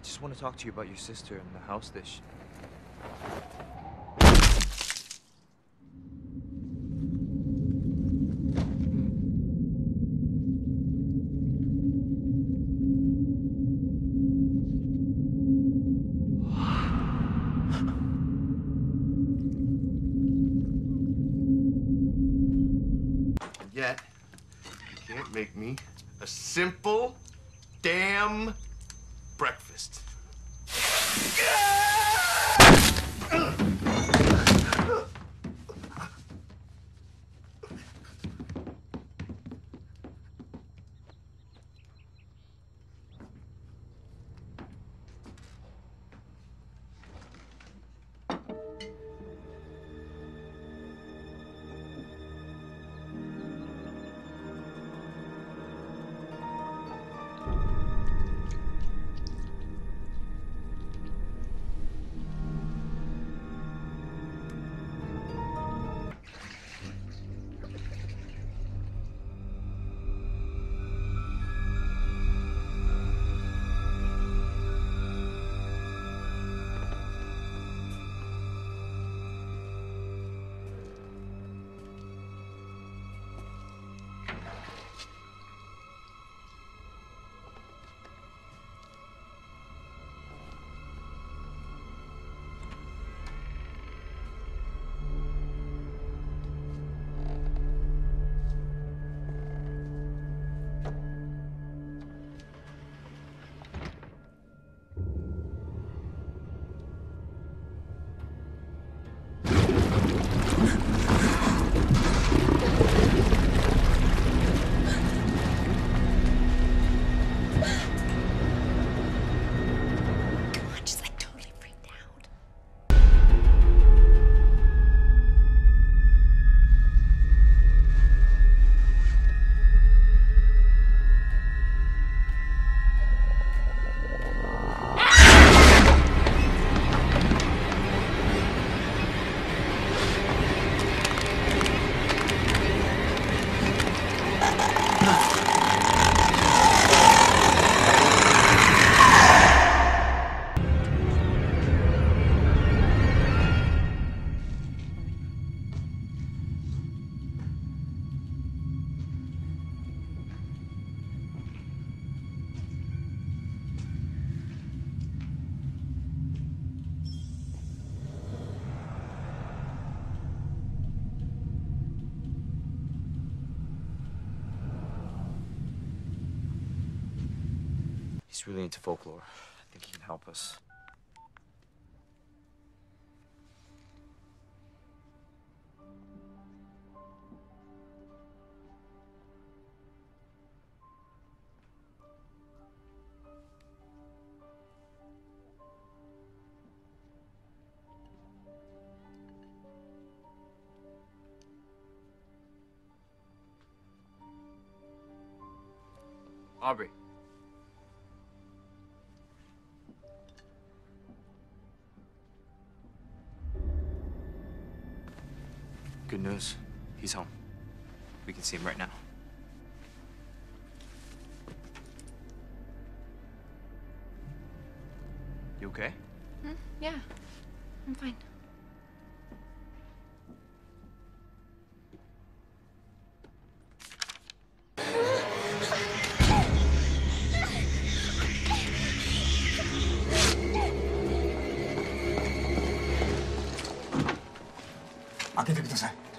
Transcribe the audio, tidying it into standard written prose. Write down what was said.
just want to talk to you about your sister and the house dish. Yet, you can't make me a simple damn breakfast. He's really into folklore. I think he can help us. Aubrey. Good news. He's home. We can see him right now. You okay? Yeah, I'm fine. 開けてください。